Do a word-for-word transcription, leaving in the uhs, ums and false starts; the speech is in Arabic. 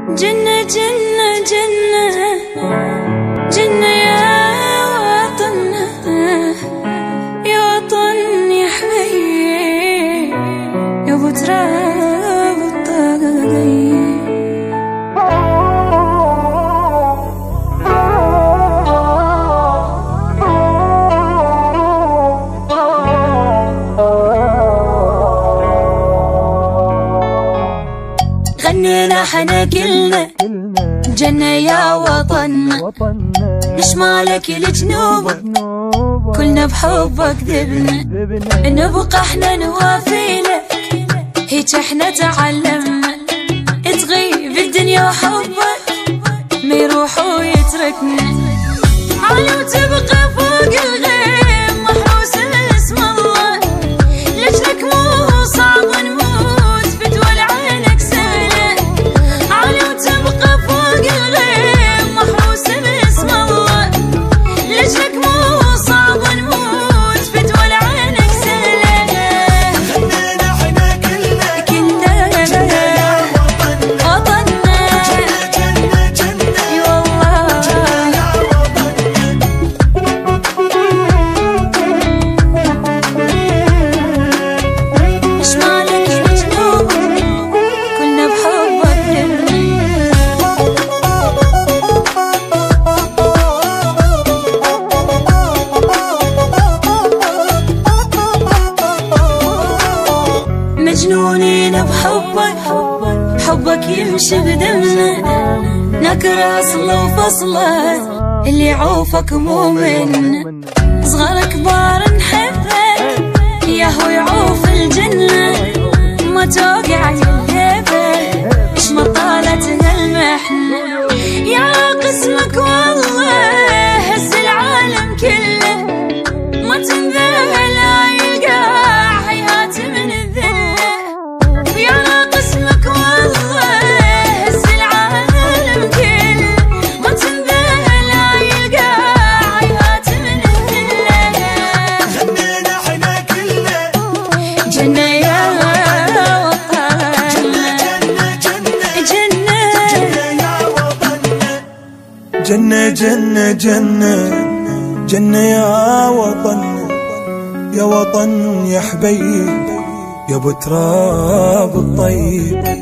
جنة جنة جنة جنة يا وطن، يا وطن يا حبيب، يا ابو تراب الطاقي. غنينا حنا كلنا جنة يا وطننا، نشمالك لجنوب كلنا بحبك ذبنا، نبقى احنا نوافي لك هيك احنا تعلمنا، تغيب الدنيا وحبك ما يروح ويتركنا، عالي وتبقى فوق الغيم محروس اسم الله، لجلك مو صعب نموت بدول عينك سهلة، عالي وتبقى فوق الغيم محروس باسم الله، لجلك مو صعب نموت بدول عينك سهلة. غنينا حنا كلنا كلنا وطننا، جنة جنة اي والله شمالك لجنوب كلنا بحبك مجنونين بحبك، حبك يمشي بدمنا، نكره اصله وفصله اللي يعوفك مو منا، صغار كبار نحبك ياهو يعوف الجنة، ما توقع الهيبة اش ما طالتها المحنة، يا قسمك والله هز العالم كله، ما تنذل يلقى حيات من الذلة، يا قسمك والله هز العالم كله، ما تنذل يلقى حيات من الذلة. غنينا حنا كلنا جنة يا وطن، جنة يا وطن، جنة جنة جنة جنة يا وطن، يا وطن يا حبيب، يا ابو تراب الطيب.